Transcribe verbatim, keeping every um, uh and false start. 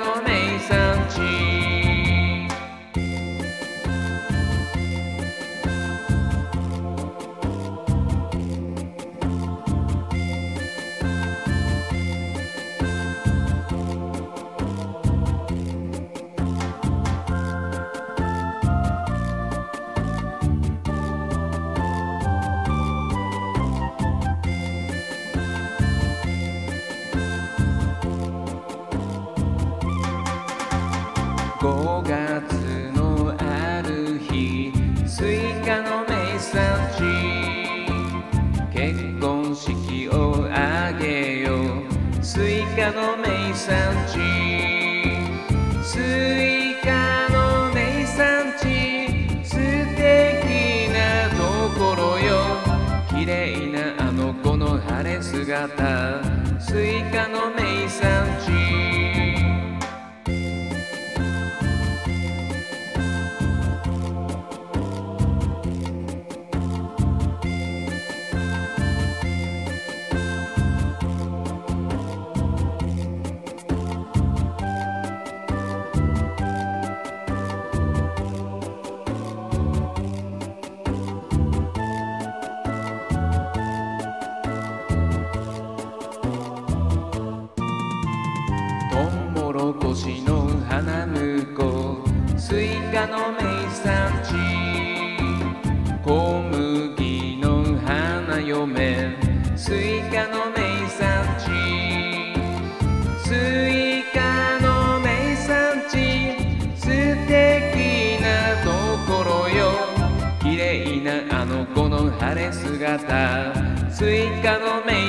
の名産地。ごがつのある日、スイカの名産地。結婚式をあげよう、スイカの名産地。スイカの名産地、素敵なところよ。綺麗なあの子の晴れ姿、スイカの名産地。トウモロコシの花婿、スイカの名産地。小麦の花嫁、スイカの名産地。スイカの名産地、素敵なところよ。綺麗なあの子の晴れ姿、スイカの名